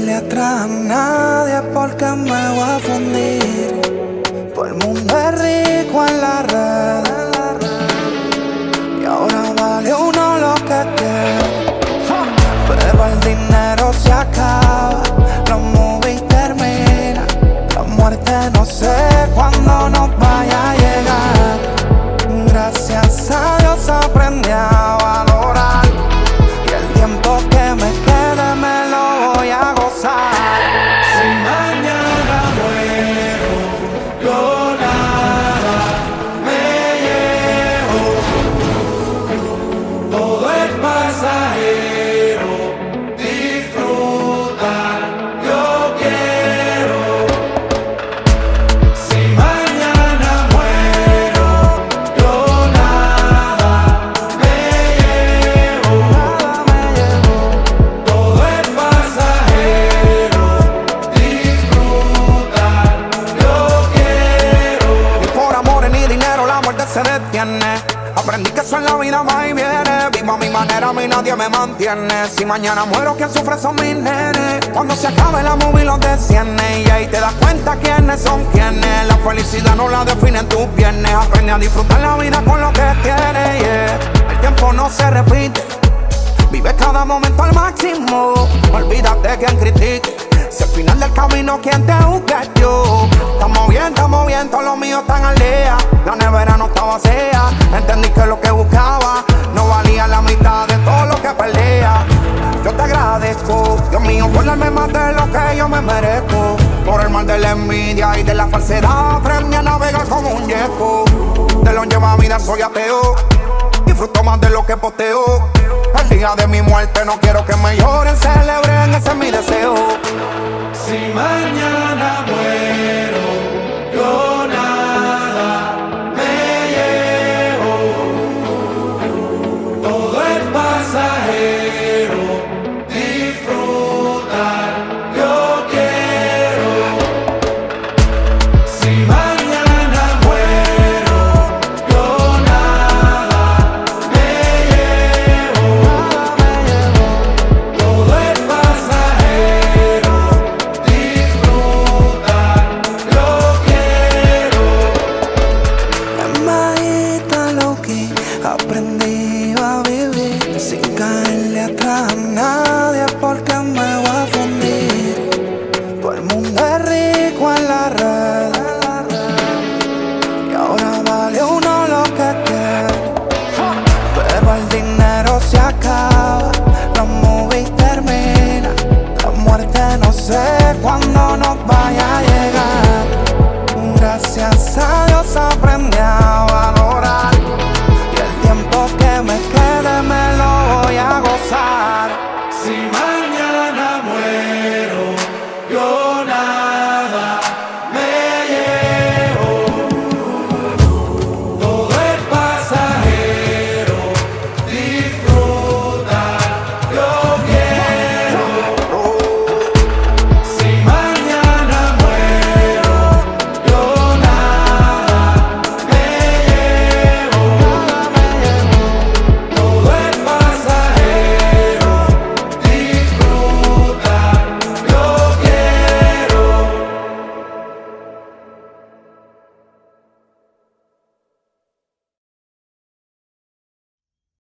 darle atrás a nadie porque me voy a fundir. Todo el mundo es rico en la red y ahora vale uno lo que tiene. Pero el dinero se acaba, los movies terminan, la muerte no sé cuándo nos vaya a llegar. Gracias a Dios aprendí a valorar y el tiempo que me quede me lo voy a gozar. Si mañana muero, yo nada me llevo, todo es pasajero, disfrutar yo quiero. Si mañana muero, yo nada me llevo, todo es pasajero, disfrutar yo quiero. Ni por amor ni dinero la muerte se detiene. Aprendí que eso en la vida va y viene. Vivo a mi manera, a mí nadie me mantiene. Si mañana muero, quien sufre son mis nenes. Cuando se acabe la movie los desciende y ahí te das cuenta quiénes son quienes. La felicidad no la definen tus viernes. Aprende a disfrutar la vida con lo que tienes, yeah. El tiempo no se repite, vive cada momento al máximo. Olvídate quien critique, si al final del camino quien te busca es yo. Estamos bien, todos los míos están al día. La nevera no está vacía, entendí que lo que buscaba no valía la mitad de todo lo que perdía. Yo te agradezco, Dios mío, por darme más de lo que yo me merezco. Por el mal de la envidia y de la falsedad aprendí a navegar como un yeco. De lo lleva vida soy ateo, disfruto más de lo que posteo. El día de mi muerte no quiero que me lloren, celebren, ese es mi deseo. Si mañana muero, yo nada me llevo, todo es pasajero, disfrutar yo quiero. Si mañana muero, yo nada me llevo, todo es pasajero, disfrutar yo quiero. En bajita low-key aprendí a vivir sin caerle atrás a nadie porque me voy a fundir. Todo el mundo es rico en la red y ahora vale uno lo que tiene. Pero el dinero se acaba, los movies terminan, la muerte no sé cuándo